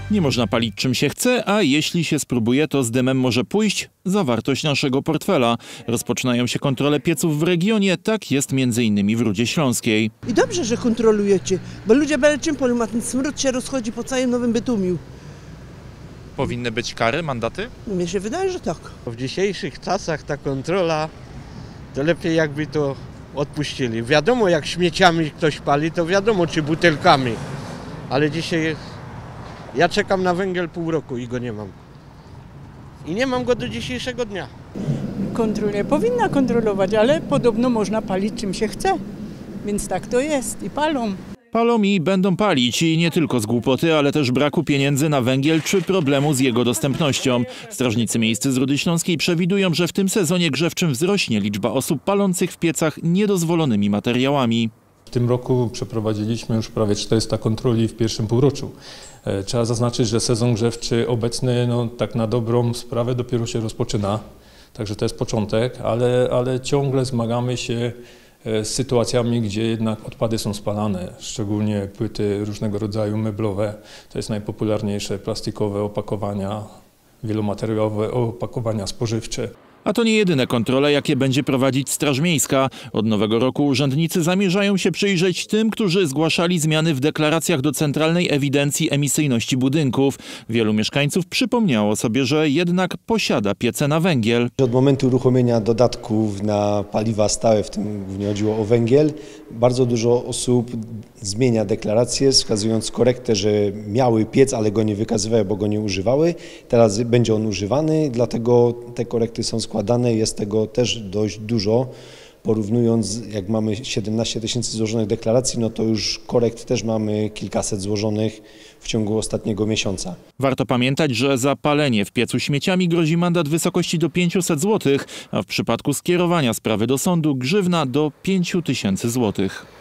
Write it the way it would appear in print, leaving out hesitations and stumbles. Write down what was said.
Nie można palić czym się chce, a jeśli się spróbuje, to z dymem może pójść zawartość naszego portfela. Rozpoczynają się kontrole pieców w regionie, tak jest m.in. w Rudzie Śląskiej. I dobrze, że kontrolujecie, bo ludzie byle czym polują, a ten smród się rozchodzi po całym Nowym Bytumiu. Powinny być kary, mandaty? Mnie się wydaje, że tak. W dzisiejszych czasach ta kontrola, to lepiej jakby to odpuścili. Wiadomo, jak śmieciami ktoś pali, to wiadomo, czy butelkami. Ale dzisiaj ja czekam na węgiel pół roku i go nie mam. I nie mam go do dzisiejszego dnia. Kontroluje, powinna kontrolować, ale podobno można palić czym się chce. Więc tak to jest i palą. Palą i będą palić i nie tylko z głupoty, ale też braku pieniędzy na węgiel czy problemu z jego dostępnością. Strażnicy miejscy z Rudy Śląskiej przewidują, że w tym sezonie grzewczym wzrośnie liczba osób palących w piecach niedozwolonymi materiałami. W tym roku przeprowadziliśmy już prawie 400 kontroli w pierwszym półroczu. Trzeba zaznaczyć, że sezon grzewczy obecny tak na dobrą sprawę dopiero się rozpoczyna. Także to jest początek, ale ciągle zmagamy się z sytuacjami, gdzie jednak odpady są spalane, szczególnie płyty różnego rodzaju meblowe. To jest najpopularniejsze, plastikowe opakowania, wielomateriałowe opakowania spożywcze. A to nie jedyne kontrole, jakie będzie prowadzić Straż Miejska. Od nowego roku urzędnicy zamierzają się przyjrzeć tym, którzy zgłaszali zmiany w deklaracjach do Centralnej Ewidencji Emisyjności Budynków. Wielu mieszkańców przypomniało sobie, że jednak posiada piece na węgiel. Od momentu uruchomienia dodatków na paliwa stałe, w tym głównie chodziło o węgiel, bardzo dużo osób zmienia deklaracje, wskazując korektę, że miały piec, ale go nie wykazywały, bo go nie używały. Teraz będzie on używany, dlatego te korekty są składane. Jest tego też dość dużo. Porównując, jak mamy 17 000 złożonych deklaracji, no to już korekt też mamy kilkaset złożonych w ciągu ostatniego miesiąca. Warto pamiętać, że za palenie w piecu śmieciami grozi mandat w wysokości do 500 zł, a w przypadku skierowania sprawy do sądu grzywna do 5000 zł.